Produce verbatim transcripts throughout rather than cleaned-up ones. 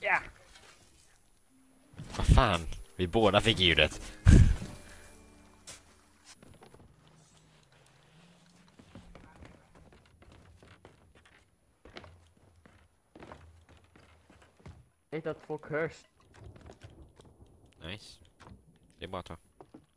Ja. Vad fan? Vi båda fick ljudet. Jag hittar två kurs. Nice. Det är bara att ta.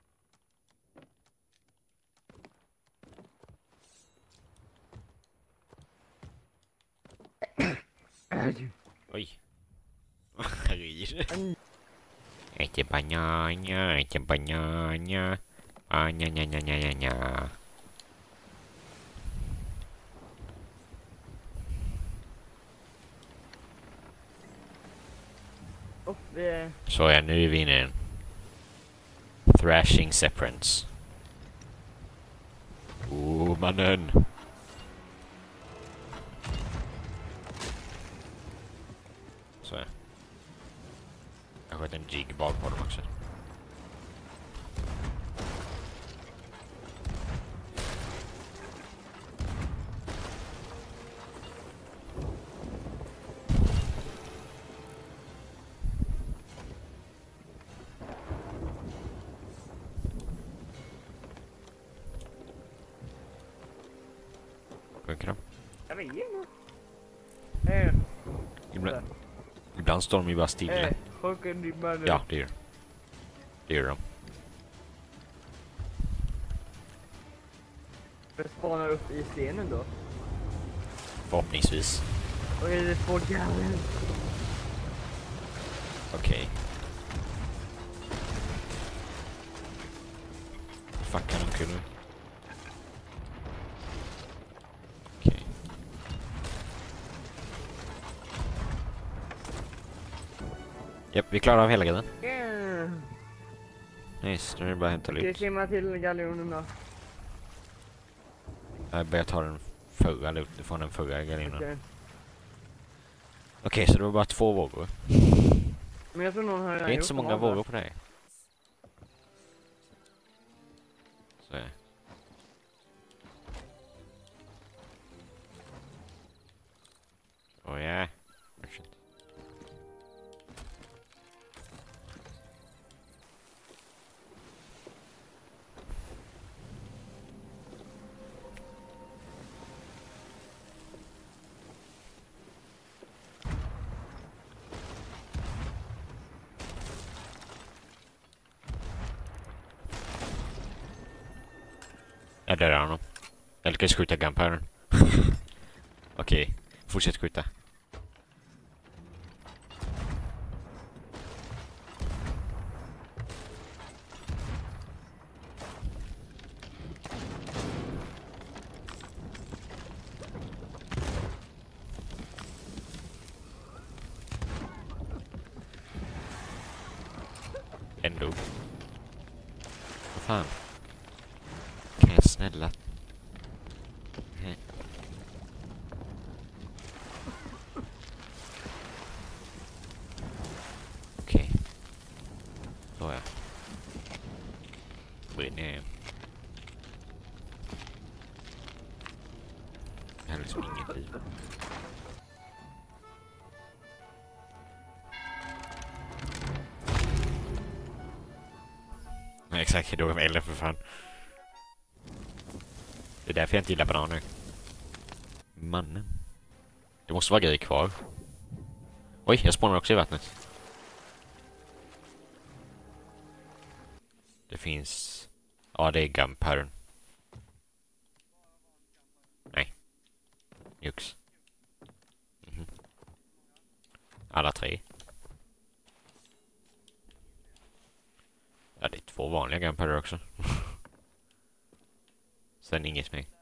Oj. Rir. Inte banana, inte banana. Ah, nja, nja, nja, nja, nja. Och vi... Så ja, nu är vi inne i en thrashing separance. Oh, mannen. Så ja. Jag sköt en jig bak på dem också. Sjunker de? Jag vet inte. Eh, Ibland, ibland står de ju bara stilla. eh, sjunker ni bara nu? Ja, det gör det gör de. Jag spawnar upp i stenen då. Förhoppningsvis. Och är det två gallen? Okej. Fuck, kan de kunna? Okej. Japp, vi klarar av hela grejen. Yeah. Nice, nu är det bara att hämta Ska vi ut. simma till galjonerna? Jag börjar ta den förra looten från den förra galjonen. Okej, Okej. så det var bara två vågor. Men jag tror någon har Det redan är inte gjort så många dem av vågor på det. Så ja. Oh yeah. Oh, shit. Jag dödar honom. Jag lyckas skjuta gunpowdern. Okej, fortsätt skjuta. Ändå. Vad fan? Kan jag snälla? Nej. Okej. Så ja. Brinner. Jag har liksom ingen tid. Nej, exakt, jag dog med elden för fan. Det är därför jag inte gillar bananer. Mannen. Det måste vara grejer kvar. Oj, jag spånar också i vattnet. Det finns... Ja, det är gunpowdern. Nej. Jux. Mhm. Alla tre. Ja, det är två vanliga gunpowder också. Sen inget mer.